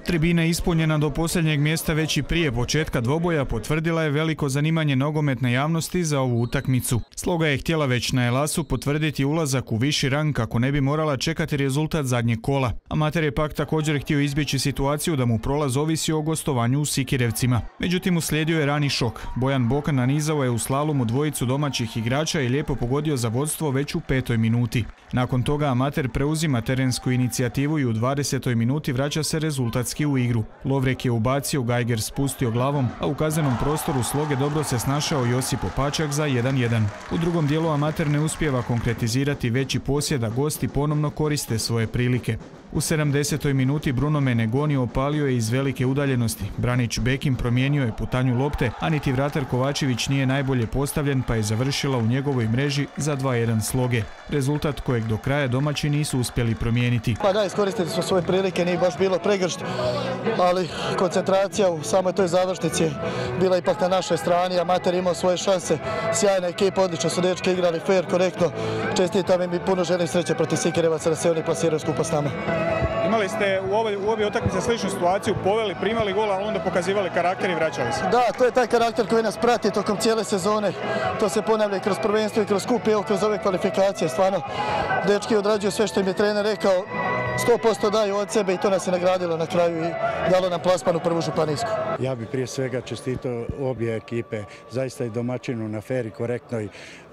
Tribina ispunjena do posljednjeg mjesta već i prije početka dvoboja potvrdila je veliko zanimanje nogometne javnosti za ovu utakmicu. Sloga je htjela već na Elasu potvrditi ulazak u viši rang kako ne bi morala čekati rezultat zadnjeg kola. Amater je pak također htio izbjeći situaciju da mu prolaz ovisi o gostovanju u Sikirevcima. Međutim, uslijedio je rani šok. Bojan Bokan nanizao je u slalomu dvojicu domaćih igrača i lijepo pogodio za vodstvo već u 5. minuti. Nakon toga Amater preuzima terensku inicijativu i u 20. minuti vraća se rezultatski u igru. Lovrek je ubacio, Gajger spustio glavom, a u kaznenom prostoru Sloge dobro se snašao Josip Opačak za 1:1. U drugom dijelu Amater ne uspijeva konkretizirati veći posjed, a gosti ponovno koriste svoje prilike. U 70. minuti Bruno Menegoni opalio je iz velike udaljenosti. Branić Bekim promijenio je putanju lopte, a niti vratar Kovačević nije najbolje postavljen pa je završila u njegovoj mreži za 2:1 Sloge. Rezultat kojeg do kraja domaći nisu uspjeli promijeniti. Pa da, iskoristili smo svoje prilike, nije baš bilo pregršt, ali koncentracija u samoj toj završnici bila ipak na našoj strani. Amater imao svoje šanse, sjajna ekipa, odlično su dečki igrali, fair, korektno. Čestitam im i puno želim sreće protiv Sikirevaca da se oni plasiraju skupa s nama. Imali ste u obje utakmice sličnu situaciju, poveli, primali gol, a onda pokazivali karakter i vraćali se. Da, to je taj karakter koji nas prati tokom cijele sezone. To se ponavlja i kroz prvenstvo i kroz kup, evo kroz ove kvalifikacije. Stvarno, dečki odrađuju sve što im je trener rekao, 100% daju od sebe i to nas je nagradilo na kraju i dalo nam plasman u prvu županijsku. Ja bih prije svega čestitao obje ekipe, zaista i domaćinu na fer i korektnoj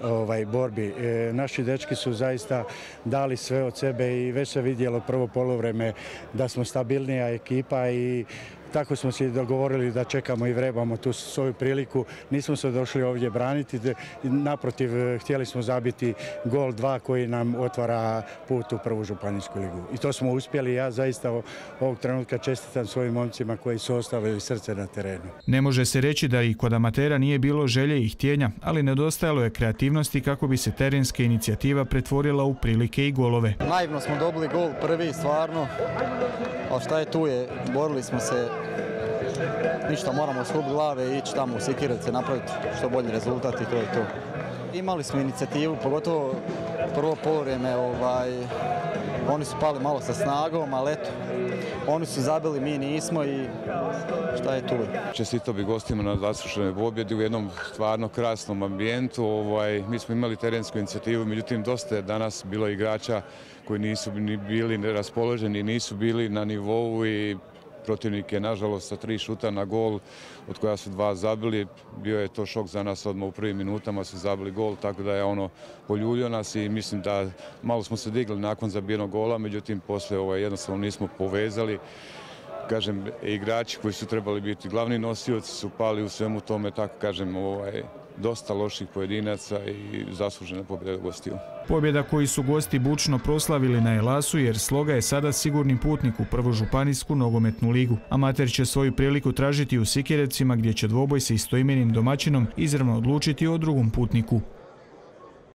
borbi. Naši dečki su zaista dali sve od sebe i već se vidjelo prvo poluvreme da smo stabilnija ekipa i tako smo se dogovorili da čekamo i vrebamo tu svoju priliku. Nismo se došli ovdje braniti, naprotiv htjeli smo zabiti gol 2 koji nam otvara put u prvu županijsku ligu. I to smo uspjeli. Ja zaista ovog trenutka čestitam svojim momcima koji su ostavili srce na terenu. Ne može se reći da i kod Amatera nije bilo želje i htjenja, ali nedostajalo je kreativnosti kako bi se terenska inicijativa pretvorila u prilike i golove. Naivno smo dobili gol prvi, stvarno, ali šta je tu je, borili smo se. Ništa, moramo shubiti glave i ići tamo u Sikirevce, napraviti što bolji rezultat i to je to. Imali smo inicijativu, pogotovo prvo poluvreme, oni su pali malo sa snagom, ali eto, oni su zabili, mi nismo i šta je tu. Čestitao bih gostima na zasluženoj pobjedi u jednom stvarno krasnom ambijentu. Mi smo imali terensku inicijativu, međutim dosta je danas bilo igrača koji nisu bili raspoloženi, nisu bili na nivou i protivnik je nažalost sa 3 šuta na gol, od koja su 2 zabili. Bio je to šok za nas, odmah u prvim minutama su zabili gol, tako da je poljuljio nas i mislim da malo smo se digli nakon zabijenog gola, međutim poslije jednostavno nismo povezali. Kažem, igrači koji su trebali biti glavni nosioci su pali u svemu tome, tako kažem, dosta loših pojedinaca i zaslužena pobjeda gostiju. Pobjeda koju su gosti bučno proslavili na Elasu jer Sloga je sada sigurni putnik u prvu županijsku nogometnu ligu. Amater će svoju priliku tražiti u Sikirevcima gdje će dvoboj sa istoimenim domaćinom izravno odlučiti o drugom putniku.